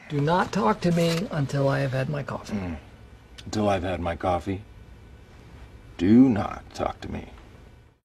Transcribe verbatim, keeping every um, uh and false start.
Do not talk to me until I have had my coffee. Mm. Until I've had my coffee, do not talk to me.